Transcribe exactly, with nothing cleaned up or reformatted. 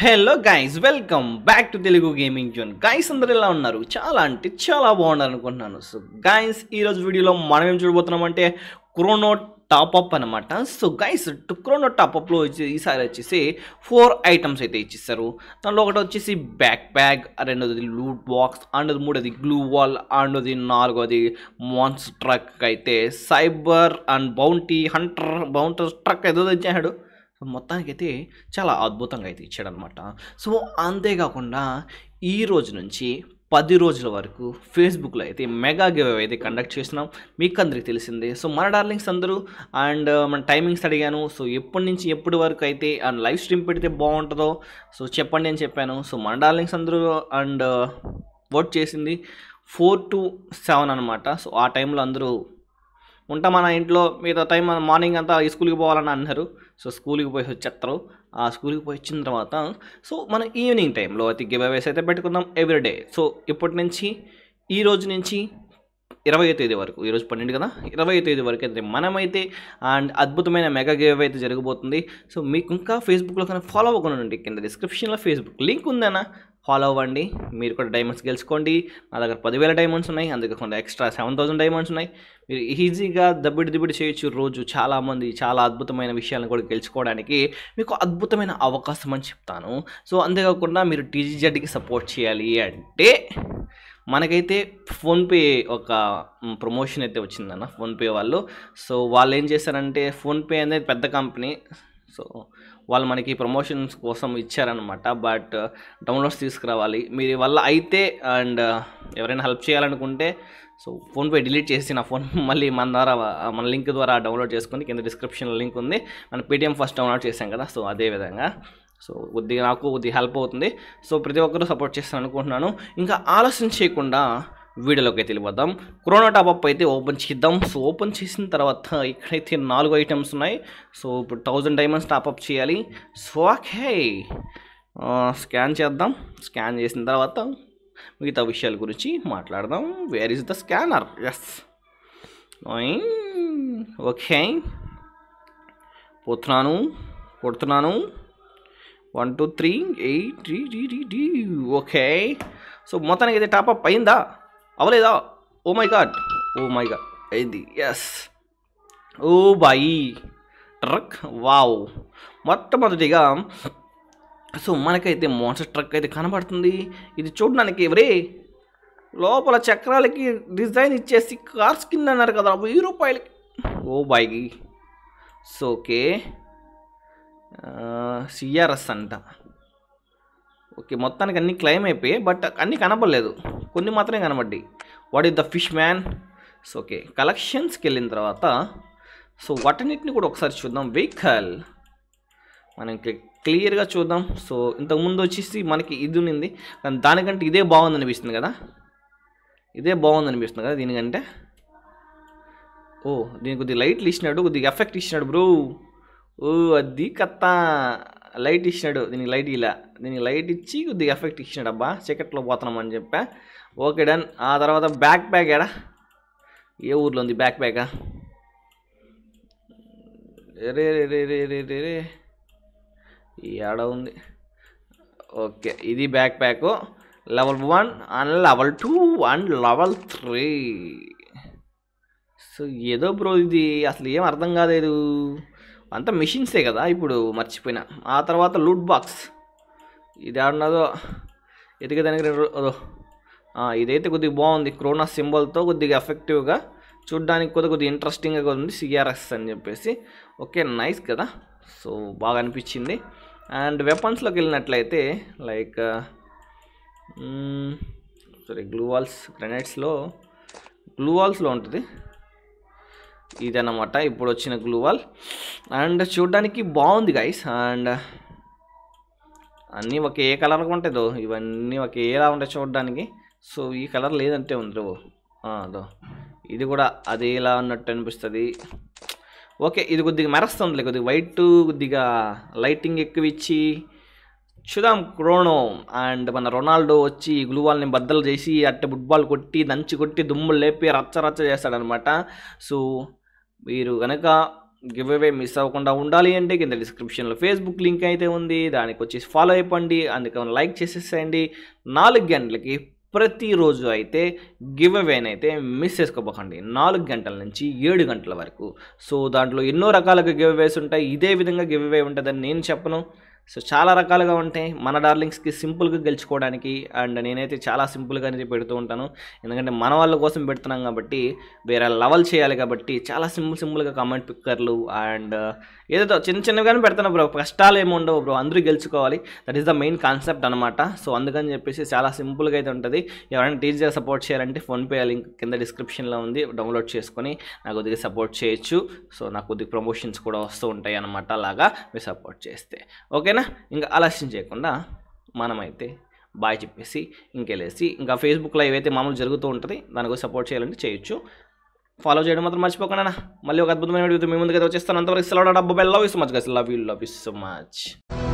Hello guys, welcome back to Telugu gaming zone. Guys అందరు ఎలా ఉన్నారు? చాలా అంటే చాలా బాగున్నారు అనుకుంటున్నాను. సో గైస్ ఈరోజు వీడియోలో మనం ఏం చూడబోతున్నాం అంటే క్రోనో టాప్అప్ అనమాట. సో గైస్ క్రోనో టాప్అప్లో వచ్చి ఈసారి వచ్చేసి ఫోర్ ఐటమ్స్ అయితే ఇచ్చిస్తారు. దాంట్లో ఒకటి వచ్చేసి బ్యాక్ ప్యాక్, రెండోది లూట్ బాక్స్, అండ్ మూడోది గ్లూ వాల్, అండోది నాలుగోది మాన్స్టర్ ట్రక్, అయితే సైబర్ అండ్ బౌంటీ హంటర్ బౌంటర్ ట్రక్ ఏదో తెచ్చాడు. సో మొత్తానికైతే చాలా అద్భుతంగా అయితే ఇచ్చాడనమాట. సో అంతేకాకుండా ఈ రోజు నుంచి పది రోజుల వరకు ఫేస్బుక్లో అయితే మెగా గివ్ అవే అయితే కండక్ట్ చేస్తున్నాం. మీకు అందరికీ తెలిసిందే. సో మన డార్లింగ్స్ అందరూ అండ్ మన టైమింగ్స్ అడిగాను. సో ఎప్పటి నుంచి ఎప్పటి వరకు అయితే అండ్ లైవ్ స్ట్రీమ్ పెడితే బాగుంటుందో సో చెప్పండి అని చెప్పాను. సో మన డార్లింగ్స్ అందరూ అండ్ ఓట్ చేసింది ఫోర్ టు సెవెన్ అనమాట. సో ఆ టైంలో అందరూ ఉంటాం మన ఇంట్లో, మిగతా టైం మార్నింగ్ అంతా స్కూల్కి పోవాలని అన్నారు. సో స్కూల్కి పోయి వచ్చేస్తారు. ఆ స్కూల్కి పోయి వచ్చిన తర్వాత సో మనం ఈవినింగ్ టైంలో అయితే గివ్ అవేస్ అయితే పెట్టుకుందాం ఎవ్రీడే. సో ఇప్పటి నుంచి ఈ రోజు నుంచి ఇరవై తేదీ వరకు, ఈరోజు పన్నెండు కదా, ఇరవై తేదీ వరకు అయితే మనమైతే అండ్ అద్భుతమైన మెగా గివ్ అవే అయితే జరగబోతుంది. సో మీకు ఇంకా ఫేస్బుక్లో కానీ ఫాలో అవ్వకుండా ఉండి కింద డిస్క్రిప్షన్లో ఫేస్బుక్ లింక్ ఉందన్నా, ఫాలో అవ్వండి. మీరు కూడా డైమండ్స్ గెలుచుకోండి. నా దగ్గర పదివేల డైమండ్స్ ఉన్నాయి, అందుకే ఎక్స్ట్రా సెవెన్ థౌసండ్ డైమండ్స్ ఉన్నాయి. మీరు ఈజీగా దబ్బిడి దిబ్బిడి చేయొచ్చు. రోజు చాలామంది చాలా అద్భుతమైన విషయాలను కూడా గెలుచుకోవడానికి మీకు అద్భుతమైన అవకాశం అని చెప్తాను. సో అంతేకాకుండా మీరు టీజీజెడ్కి సపోర్ట్ చేయాలి అంటే మనకైతే ఫోన్పే ఒక ప్రమోషన్ అయితే వచ్చిందన్న ఫోన్పే వాళ్ళు. సో వాళ్ళు ఏం చేశారంటే, ఫోన్పే అనేది పెద్ద కంపెనీ, సో వాళ్ళు మనకి ప్రమోషన్స్ కోసం ఇచ్చారనమాట. బట్ డౌన్లోడ్స్ తీసుకురావాలి మీరు వల్ల అయితే. అండ్ ఎవరైనా హెల్ప్ చేయాలనుకుంటే సో ఫోన్పే డిలీట్ చేసి నా ఫోన్ మళ్ళీ మన ద్వారా మన లింక్ ద్వారా డౌన్లోడ్ చేసుకుని కింద డిస్క్రిప్షన్లో లింక్ ఉంది. మన పేటిఎం ఫస్ట్ డౌన్లోడ్ చేసాం కదా, సో అదే విధంగా సో కొద్దిగా నాకు కొద్దిగా హెల్ప్ అవుతుంది. సో ప్రతి ఒక్కరూ సపోర్ట్ చేస్తాను అనుకుంటున్నాను. ఇంకా ఆలస్యం చేయకుండా వీడియోలోకి అయితే వెళ్ళిపోదాం. క్రోనో టాప్అప్ అయితే ఓపెన్ చేద్దాం. సో ఓపెన్ చేసిన తర్వాత ఇక్కడైతే నాలుగు ఐటమ్స్ ఉన్నాయి. సో ఇప్పుడు థౌజండ్ డైమండ్స్ టాప్అప్ చేయాలి. సో ఓకే స్కాన్ చేద్దాం. స్కాన్ చేసిన తర్వాత మిగతా విషయాల గురించి మాట్లాడదాం. Where is the scanner? Yes okay పోతున్నాను, కొడుతున్నాను. One two three eight D D D D okay. So మొత్తానికి అయితే టాప్అప్ అయిందా అవలేదా? Oh my god, oh my god అయింది. Yes oh boy truck wow. మొట్టమొదటిగా సో మనకైతే మాన్స్టర్ ట్రక్ అయితే కనబడుతుంది. ఇది చూడడానికి ఎవరే లోపల చక్రాలకి డిజైన్ ఇచ్చేసి కార్ స్కిన్ అన్నారు కదా, వెయ్యి రూపాయలకి. Oh boy so okay CRS అంట. ఓకే మొత్తానికి అన్నీ క్లెయిమ్ అయిపోయాయి, బట్ అన్నీ కనపడలేదు, కొన్ని మాత్రమే కనబడ్డాయి. What is the fish man? So okay కలెక్షన్స్కి వెళ్ళిన తర్వాత సో వాటన్నిటిని కూడా ఒకసారి చూద్దాం. వెహికల్ మనం క్లియర్గా చూద్దాం. సో ఇంతకుముందు వచ్చేసి మనకి ఇది ఉంది, కానీ దానికంటే ఇదే బాగుంది అనిపిస్తుంది కదా, ఇదే బాగుంది అనిపిస్తుంది కదా దీనికంటే. ఓ దీనికి కొద్దిగా లైట్లు ఇచ్చినాడు, కొద్దిగా ఎఫెక్ట్ ఇచ్చినాడు బ్రో. ఓ అది కత్త లైట్ ఇచ్చినాడు. దీనికి లైట్ ఇలా దీనికి లైట్ ఇచ్చి కొద్దిగా ఎఫెక్ట్ ఇచ్చినాడు. అబ్బా చీకట్లో పోతున్నాం అని చెప్పా. Okay done. ఆ తర్వాత బ్యాక్ ప్యాక్ ఏడా, ఏ ఊర్లో ఉంది బ్యాక్ ప్యాకా? రే రే రే రే రే రే రే ఏడ ఉంది? ఓకే ఇది backpack level one and level two and level three. So ఏదో బ్రో ఇది అసలు ఏం అర్థం కాలేదు, అంతా మిషన్సే కదా ఇప్పుడు, మర్చిపోయినా. ఆ తర్వాత లూట్ బాక్స్ ఇది ఆడినదో ఎదిగేదానికి అదో ఇదైతే కొద్దిగా బాగుంది. క్రోనా సింబల్తో కొద్దిగా ఎఫెక్టివ్గా చూడ్డానికి కొద్దిగా కొద్దిగా ఇంట్రెస్టింగ్గా ఉంది. సిఆర్ఎస్ అని చెప్పేసి ఓకే నైస్ కదా. సో బాగా అనిపించింది. అండ్ వెపన్స్లోకి వెళ్ళినట్లయితే లైక్ సారీ గ్లూ వాల్స్, గ్రెనేడ్స్లో గ్లూ వాల్స్లో ఉంటుంది ఇదన్నమాట ఇప్పుడు వచ్చిన గ్లూ వాల్. అండ్ చూడడానికి బాగుంది గైస్. అండ్ అన్నీ ఒకే కలర్గా ఉంటాయి, ఇవన్నీ ఒకేలా ఉంటాయి చూడడానికి. సో ఈ కలర్ లేదంటే ఉంది అదో, ఇది కూడా అదేలా ఉన్నట్టు అనిపిస్తుంది. ఓకే ఇది కొద్దిగా మెరస్తుంది, కొద్దిగా వైట్ కొద్దిగా లైటింగ్ ఎక్కువ ఇచ్చి చూద్దాం. క్రోనో అండ్ మన రొనాల్డో వచ్చి గ్లూ వాల్ని బద్దలు చేసి అట్టే ఫుట్బాల్ కొట్టి దంచి కొట్టి దుమ్ములు లేపి రచ్చ రచ్చ చేస్తాడనమాట. సో మీరు కనుక గివ్ అవే మిస్ అవ్వకుండా ఉండాలి అంటే కింద డిస్క్రిప్షన్లో ఫేస్బుక్ లింక్ అయితే ఉంది, దానికి వచ్చేసి ఫాలో అయిపోండి, అందుకని లైక్ చేసేసేయండి. నాలుగు గంటలకి ప్రతిరోజు అయితే గివ్ అవేనైతే మిస్ చేసుకోబోకండి, నాలుగు గంటల నుంచి ఏడు గంటల వరకు. సో దాంట్లో ఎన్నో రకాలుగా గివ్ అవేస్ ఉంటాయి, ఇదే విధంగా గివ్ అవే ఉంటుందని నేను చెప్పను. సో చాలా రకాలుగా ఉంటాయి మన డార్లింగ్స్కి సింపుల్గా గెలుచుకోవడానికి. అండ్ నేనైతే చాలా సింపుల్గా అనేది పెడుతూ ఉంటాను, ఎందుకంటే మన వాళ్ళ కోసం పెడుతున్నాం కాబట్టి, వేరే లెవెల్ చేయాలి కాబట్టి చాలా సింపుల్ సింపుల్గా కామెంట్ పిక్కర్లు అండ్ ఏదో చిన్న చిన్నగానే పెడతాను బ్రో, కష్టాలు ఏమి ఉండవు బ్రో, అందరూ గెలుచుకోవాలి, that is the main concept అనమాట. సో అందుకని చెప్పేసి చాలా సింపుల్గా అయితే ఉంటుంది. ఎవరైనా టీచర్ సపోర్ట్ చేయాలంటే ఫోన్పే లింక్ కింద డిస్క్రిప్షన్లో ఉంది, డౌన్లోడ్ చేసుకొని నాకు కొద్దిగా సపోర్ట్ చేయొచ్చు. సో నాకు కొద్దిగా ప్రమోషన్స్ కూడా వస్తూ ఉంటాయి అనమాట, అలాగా మీరు సపోర్ట్ చేస్తే. ఓకేనా, ఇంకా ఆలస్యం చేయకుండా మనమైతే బాయ్ చెప్పేసి ఇంకెళ్ళేసి, ఇంకా ఫేస్బుక్లో ఏవైతే మామూలు జరుగుతూ ఉంటుంది దానికి సపోర్ట్ చేయాలంటే చేయొచ్చు. ఫాలో చేయడం మాత్రం మర్చిపోకుండా. మళ్ళీ ఒక అద్భుతమైన వీడియోతో మీ ముందుకైతే వచ్చేస్తాను. అంతవరకు సెలవు. డబ్బు bell. Love you so much guys, love you love you so much.